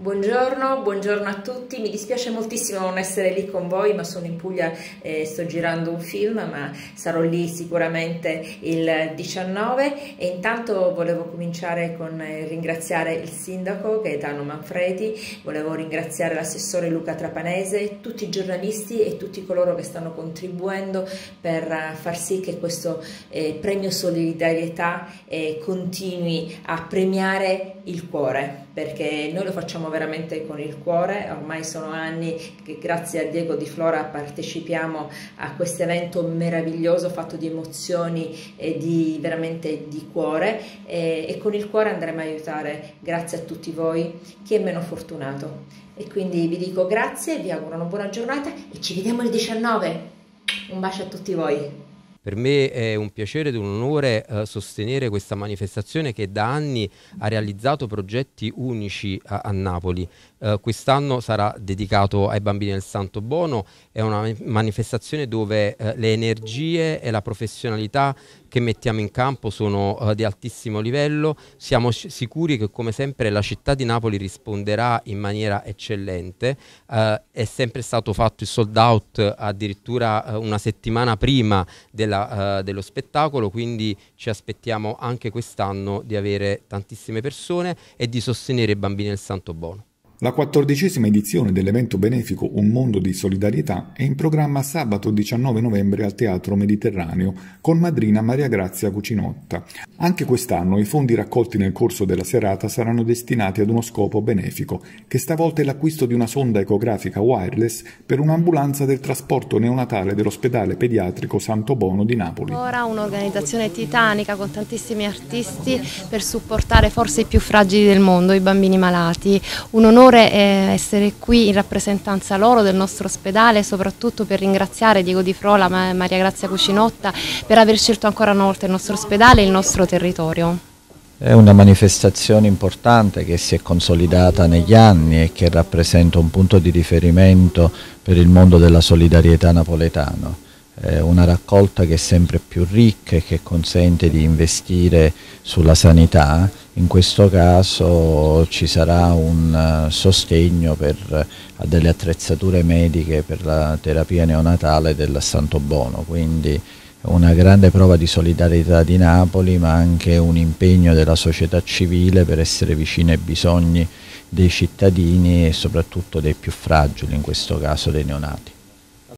Buongiorno a tutti, mi dispiace moltissimo non essere lì con voi, ma sono in Puglia e sto girando un film, ma sarò lì sicuramente il 19 e intanto volevo cominciare con ringraziare il sindaco Gaetano Manfredi, volevo ringraziare l'assessore Luca Trapanese, tutti i giornalisti e tutti coloro che stanno contribuendo per far sì che questo premio solidarietà continui a premiare il cuore, perché noi lo facciamo veramente con il cuore. Ormai sono anni che grazie a Diego Di Flora partecipiamo a questo evento meraviglioso fatto di emozioni e veramente di cuore, e con il cuore andremo a aiutare, grazie a tutti voi, chi è meno fortunato. E quindi vi dico grazie, vi auguro una buona giornata e ci vediamo il 19. Un bacio a tutti voi. Per me è un piacere ed un onore sostenere questa manifestazione che da anni ha realizzato progetti unici a Napoli. Quest'anno sarà dedicato ai bambini del Santo Bono, è una manifestazione dove le energie e la professionalità che mettiamo in campo sono di altissimo livello. Siamo sicuri che come sempre la città di Napoli risponderà in maniera eccellente. È sempre stato fatto il sold out addirittura una settimana prima dello spettacolo, quindi ci aspettiamo anche quest'anno di avere tantissime persone e di sostenere i bambini del Santo Bono. La 14ª edizione dell'evento benefico Un mondo di solidarietà è in programma sabato 19 novembre al Teatro Mediterraneo con madrina Maria Grazia Cucinotta. Anche quest'anno i fondi raccolti nel corso della serata saranno destinati ad uno scopo benefico, che stavolta è l'acquisto di una sonda ecografica wireless per un'ambulanza del trasporto neonatale dell'ospedale pediatrico Santo Bono di Napoli. Ora un'organizzazione titanica con tantissimi artisti per supportare forse i più fragili del mondo, i bambini malati. Un onore essere qui in rappresentanza loro del nostro ospedale, soprattutto per ringraziare Diego Di Flora, Maria Grazia Cucinotta per aver scelto ancora una volta il nostro ospedale e il nostro territorio. È una manifestazione importante che si è consolidata negli anni e che rappresenta un punto di riferimento per il mondo della solidarietà napoletano. È una raccolta che è sempre più ricca e che consente di investire sulla sanità. In questo caso ci sarà un sostegno a delle attrezzature mediche per la terapia neonatale del Santo Bono, quindi una grande prova di solidarietà di Napoli, ma anche un impegno della società civile per essere vicini ai bisogni dei cittadini e soprattutto dei più fragili, in questo caso dei neonati.